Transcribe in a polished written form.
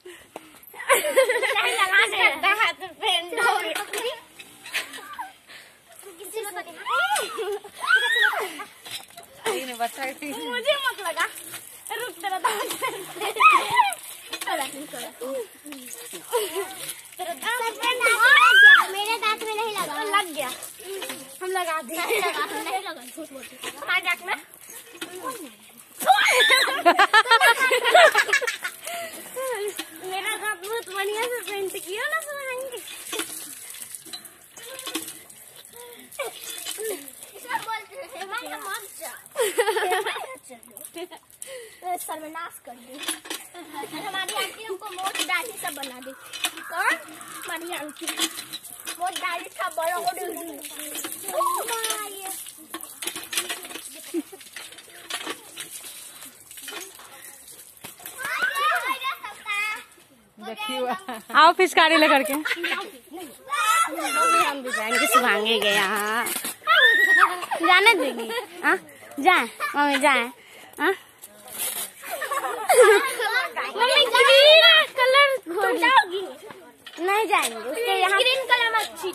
मुझे मत लगा, रुक तेरा दांत मेरे दांत में नहीं लगा, लग गया। हम लगा दे, नहीं लगा, झूठ बोलते। मेरा दांत बहुत बढ़िया से पेंट किया ना सुनाएंगे। सर्वनाश कर दी। हमारी आंटी हमको मोट दाढ़ी सब बना दी। कौन? हमारी आंटी मोट दाढ़ी था बड़ा हो गई। आओ फिचकारी लेकर के। हम भी जाएंगे सुभांगे गए यहाँ। जाने देंगे? जाए मम्मी, जाए। मम्मी